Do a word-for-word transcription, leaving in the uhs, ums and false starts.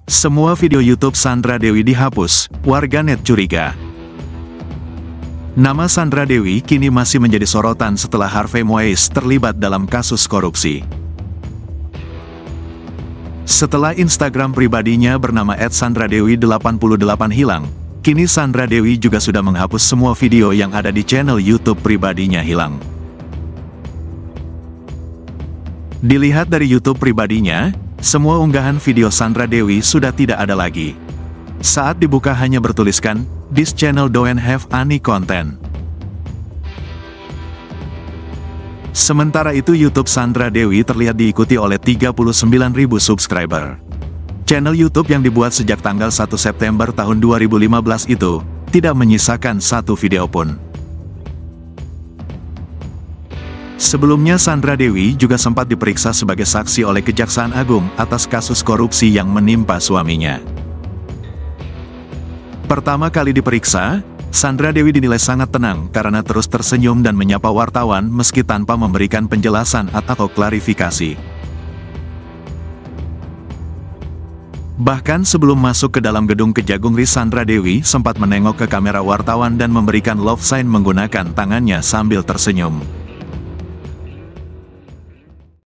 Semua video YouTube Sandra Dewi dihapus, warganet curiga. Nama Sandra Dewi kini masih menjadi sorotan setelah Harvey Moise terlibat dalam kasus korupsi. Setelah Instagram pribadinya bernama et sandra dewi delapan puluh delapan hilang, kini Sandra Dewi juga sudah menghapus semua video yang ada di channel YouTube pribadinya hilang. Dilihat dari YouTube pribadinya, semua unggahan video Sandra Dewi sudah tidak ada lagi. Saat dibuka hanya bertuliskan, "This channel don't have any content." Sementara itu YouTube Sandra Dewi terlihat diikuti oleh tiga puluh sembilan ribu subscriber. Channel YouTube yang dibuat sejak tanggal satu September tahun dua ribu lima belas itu, tidak menyisakan satu video pun. Sebelumnya Sandra Dewi juga sempat diperiksa sebagai saksi oleh Kejaksaan Agung atas kasus korupsi yang menimpa suaminya. Pertama kali diperiksa, Sandra Dewi dinilai sangat tenang karena terus tersenyum dan menyapa wartawan meski tanpa memberikan penjelasan atau klarifikasi. Bahkan sebelum masuk ke dalam gedung Kejagung, Sandra Dewi sempat menengok ke kamera wartawan dan memberikan love sign menggunakan tangannya sambil tersenyum.